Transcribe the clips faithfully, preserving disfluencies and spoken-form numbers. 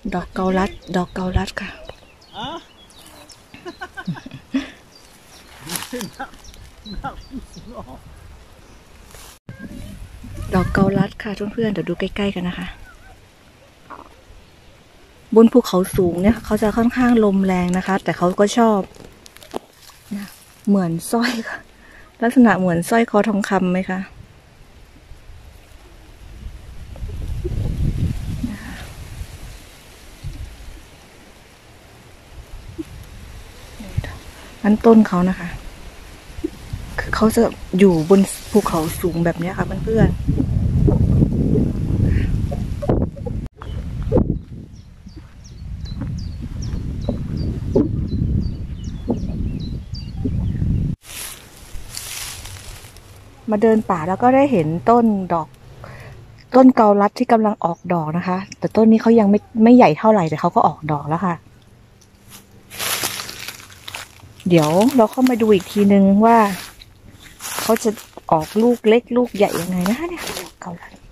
ดอกเกาลัดดอกเกาลัดค่ะดอกเกาลัดค่ะเพื่อนๆเดี๋ยวดูใกล้ๆกันนะคะบนภูเขาสูงเนี่ยเขาจะค่อนข้างลมแรงนะคะแต่เขาก็ชอบนะเหมือนสร้อยค่ะลักษณะเหมือนสร้อยคอทองคำไหมคะนั่นต้นเขานะคะคือเขาจะอยู่บนภูเขาสูงแบบนี้ค่ะเพื่อนๆมาเดินป่าแล้วก็ได้เห็นต้นดอกต้นเกาลัดที่กำลังออกดอกนะคะแต่ต้นนี้เขายังไม่ไม่ใหญ่เท่าไหร่แต่เขาก็ออกดอกแล้วค่ะเดี๋ยวเราเข้ามาดูอีกทีนึงว่าเขาจะออกลูกเล็กลูกใหญ่ยังไงนะคะเนี่ยเกาลัด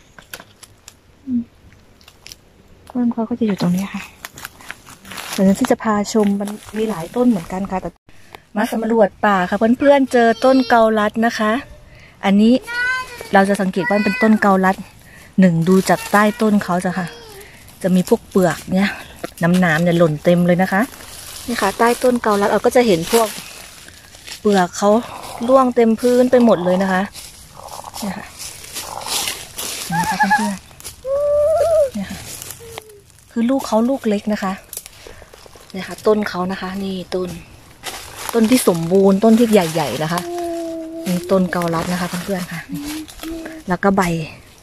ต้นเขาก็จะอยู่ตรงนี้ค่ะเดี๋ยวที่จะพาชมมันมีหลายต้นเหมือนกันค่ะแต่มาสำรวจป่าค่ะเพื่อนๆเจอต้นเกาลัดนะคะอันนี้เราจะสังเกตว่าเป็นต้นเกาลัดหนึ่งดูจากใต้ต้นเขาจะค่ะจะมีพวกเปลือกเนี่ยน้ำหนามเนี่ยหล่นเต็มเลยนะคะนี่ค่ะใต้ต้นเกาลัดเราก็จะเห็นพวกเปลือกเขาร่วงเต็มพื้นไปหมดเลยนะคะนี่ค่ะนะคะเพื่อนๆนี่ค่ะคือลูกเขาลูกเล็กนะคะนี่ค่ะต้นเขานะคะนี่ต้นต้นที่สมบูรณ์ต้นที่ใหญ่ๆนะคะนี่ต้นเกาลัดนะคะเพื่อนๆค่ะแล้วก็ใบ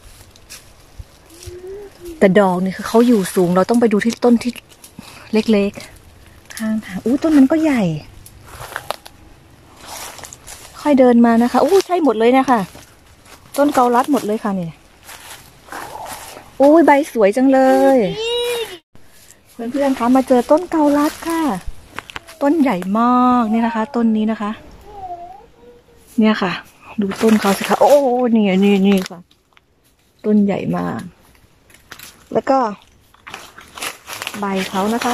แต่ดอกนี่คือเขาอยู่สูงเราต้องไปดูที่ต้นที่เล็กๆข้างทางอู้ต้นนั้นก็ใหญ่ค่อยเดินมานะคะอู้ใช่หมดเลยนะคะต้นเกาลัดหมดเลยค่ะเนี่ยอู้ใบสวยจังเลยเพื่อนๆคะมาเจอต้นเกาลัดค่ะต้นใหญ่มากนี่นะคะต้นนี้นะคะเนี่ยค่ะดูต้นเขาสิคะโอ้นี่นี่นี่ค่ะต้นใหญ่มากแล้วก็ใบเขานะคะ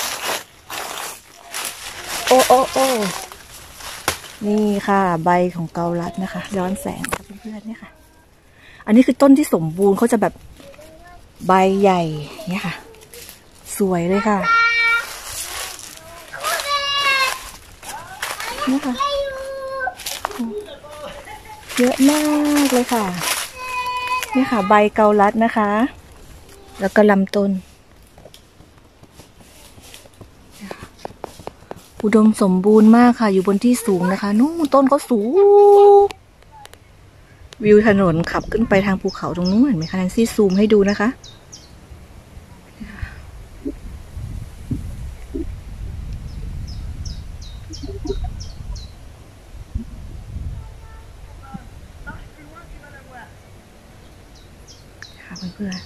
โอ้โอ้โอ้นี่ค่ะใบของเกาลัดนะคะย้อนแสงค่ะเพื่อนๆเนี่ยค่ะอันนี้คือต้นที่สมบูรณ์เขาจะแบบใบใหญ่เนี่ยค่ะสวยเลยค่ะนี่ค่ะเยอะมากเลยค่ะนี่ค่ะใบเกาลัดนะคะแล้วก็ลำต้นอุดมสมบูรณ์มากค่ะอยู่บนที่สูงนะคะนู่นต้นก็สูงวิวถนนขับขึ้นไปทางภูเขาตรงนู้นเห็นไหมคะแนนซี่ซูมให้ดูนะคะค่ะเพื่อน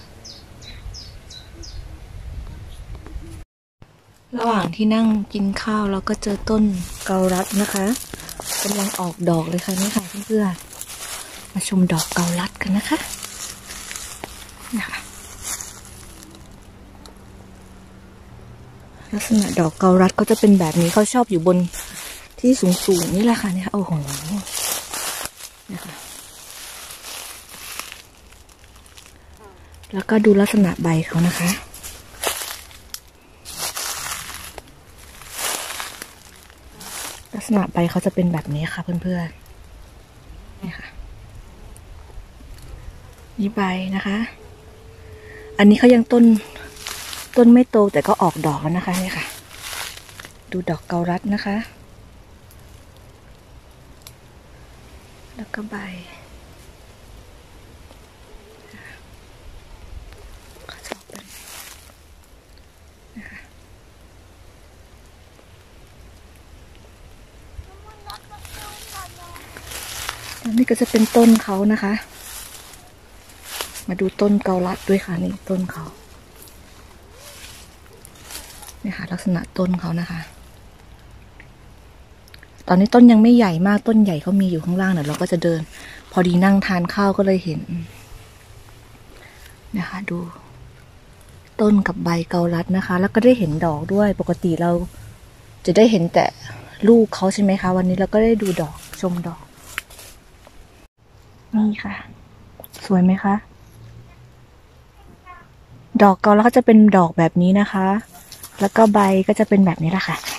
ๆระหว่างที่นั่งกินข้าวเราก็เจอต้นเกาลัดนะคะกำลังออกดอกเลยค่ะนี่ค่ะเพื่อนๆมาชมดอกเกาลัดกันนะคะนะคะลักษณะดอกเกาลัดก็จะเป็นแบบนี้เขาชอบอยู่บนที่สูงๆนี่แหละค่ะเนี่ยโอ้โหนะคะแล้วก็ดูลักษณะใบเขานะคะลักษณะใบเขาจะเป็นแบบนี้ค่ะเพื่อนๆนี่ค่ะนี่ใบนะคะอันนี้เขายังต้นต้นไม่โตแต่ก็ออกดอกแล้วนะคะนี่ค่ะดูดอกเกาลัดนะคะแล้วก็ใบเขาจะออกเป็นนะคะอันนี้ก็จะเป็นต้นเขานะคะมาดูต้นเกาลัดด้วยค่ะนี่ต้นเขาเนี่ยค่ะลักษณะต้นเขานะคะตอนนี้ต้นยังไม่ใหญ่มากต้นใหญ่เขามีอยู่ข้างล่างเดี๋ยวเราก็จะเดินพอดีนั่งทานข้าวก็เลยเห็นนะคะดูต้นกับใบเกาลัดนะคะ แล้วก็ได้เห็นดอกด้วยปกติเราจะได้เห็นแต่ลูกเขาใช่ไหมคะวันนี้เราก็ได้ดูดอกชมดอกนี่ค่ะ สวยไหมคะดอกเกาลัดเขาจะเป็นดอกแบบนี้นะคะ แล้วก็ใบก็จะเป็นแบบนี้แหละค่ะ